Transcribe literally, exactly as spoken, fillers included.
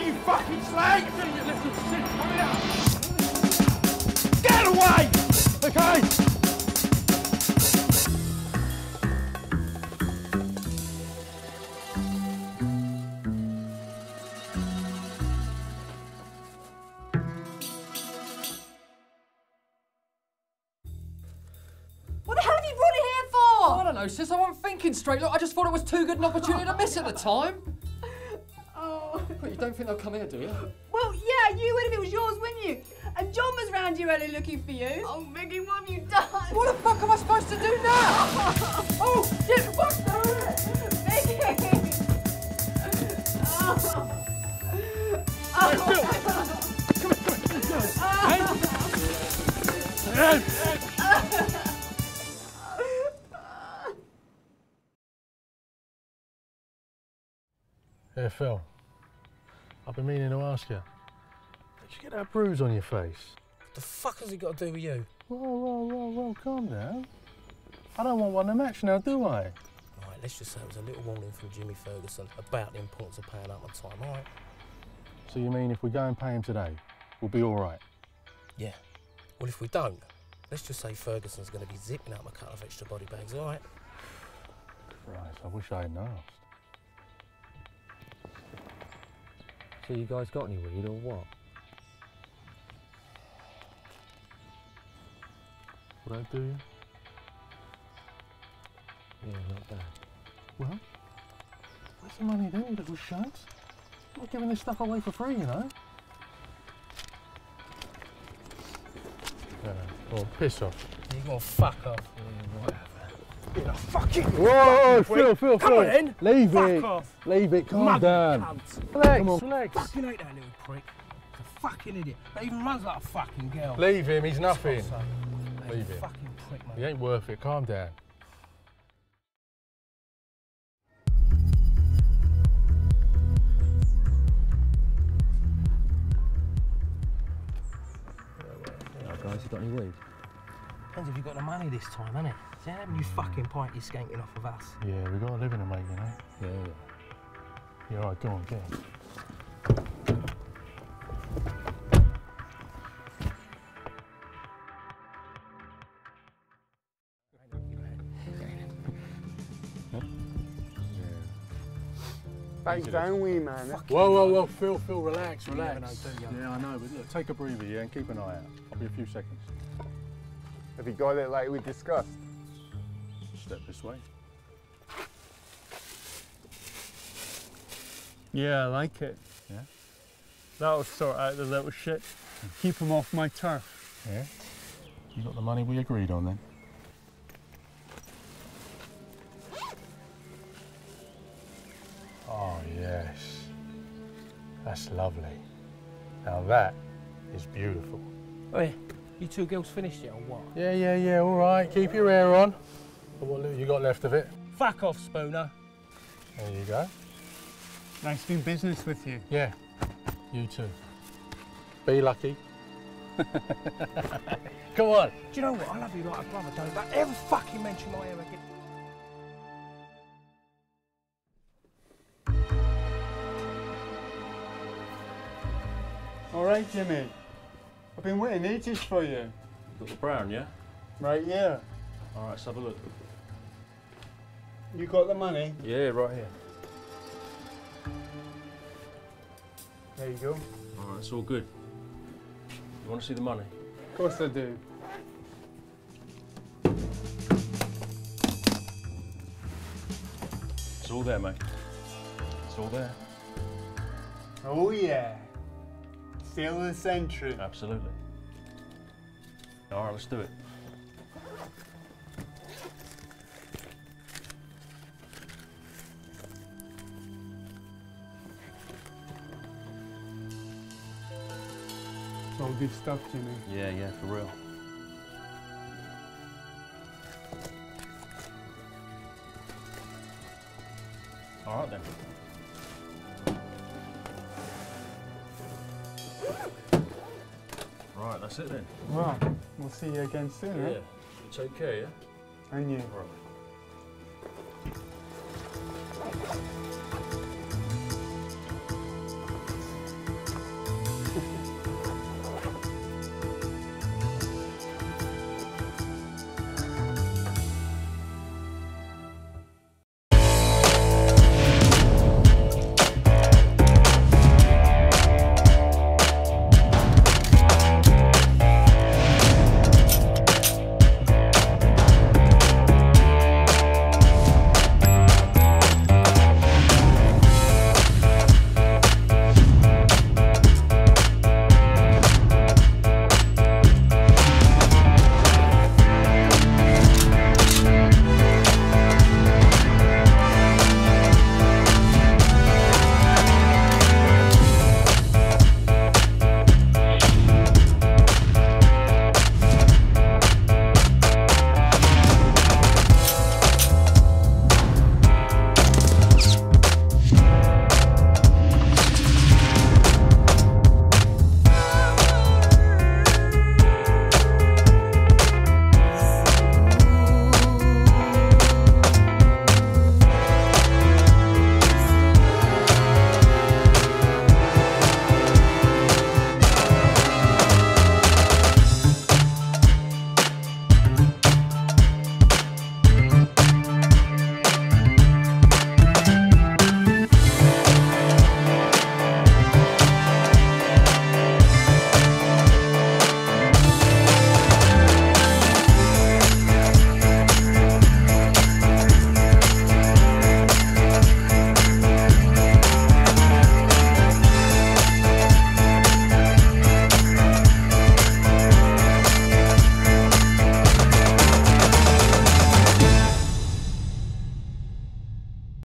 away, you fucking slag! Get away! Okay? What the hell have you brought it here for? Oh, I don't know, sis. I wasn't thinking straight. Look, I just thought it was too good an opportunity to miss at the time. Oh. But you don't think they'll come here, do you? Well, yeah, you would if it was yours, wouldn't you? And John was round here earlier looking for you. Oh, Mickey, what have you done? What the fuck am I supposed to do now? Oh, shit, what's that? Mickey! Oh. Hey, Phil! Come on, come on. Hey! Hey, Phil. I've been meaning to ask you. Did you get that bruise on your face? What the fuck has it got to do with you? Whoa, whoa, whoa, whoa, calm down. I don't want one to match now, do I? Right, let's just say it was a little warning from Jimmy Ferguson about the importance of paying up on time, all right? So you mean if we go and pay him today, we'll be all right? Yeah. Well, if we don't, let's just say Ferguson's going to be zipping out my couple of extra body bags, all right? Right, I wish I hadn't asked. So you guys got any weed or what? Will that do you? Yeah, not bad. Well, where's the money then, you little shunts? I'm not giving this stuff away for free, you know? Yeah, well, piss off. You're going to fuck off. Yeah, whatever. You're a fucking... Whoa, Phil, Phil, Come Phil. on then. Leave fuck it. off. Leave it, calm Mug down. cunt. Relax, Come on. relax. Fucking hate that little prick. He's a fucking idiot. That even runs like a fucking girl. Leave him, he's nothing. So, Leave him. Fucking prick, mate. He ain't worth it, calm down. Right, guys, you got any weed? Depends if you've got the money this time, innit? See, how many fucking pint you're skanking off of us? Yeah, we got a living to make, you know? Yeah, yeah. Yeah, all right, go on, get him. Back down, wee man. Whoa, whoa, whoa, Phil, Phil, relax, You never relax. know, do you? Yeah, I know, but look, take a breather, yeah, and keep an eye out. I'll be a few seconds. Have you got it like we discussed? Step this way. Yeah, I like it. Yeah? That'll sort out the little shit. Keep them off my turf. Yeah? You got the money we agreed on then? Oh, yes. That's lovely. Now that is beautiful. Oh, yeah. You two girls finished it or what? Yeah, yeah, yeah, all right. Keep your hair on. What little you got left of it? Fuck off, Spooner. There you go. Nice doing business with you. Yeah, you too. Be lucky. Come on. Do you know what? I love you like a brother, don't but ever fucking mention my hair again. All right, Jimmy. I've been waiting ages for you. Got the brown, yeah? Right here. All right, let's have a look. You got the money? Yeah, right here. There you go. All right, it's all good. You want to see the money? Of course I do. It's all there, mate. It's all there. Oh yeah. Sale of the century. Absolutely. All right, let's do it. It's all good stuff, Jimmy. Yeah, yeah, for real. All right then. Right, that's it then. Well, we'll see you again soon, Yeah. huh? Take care, yeah? And you. All right.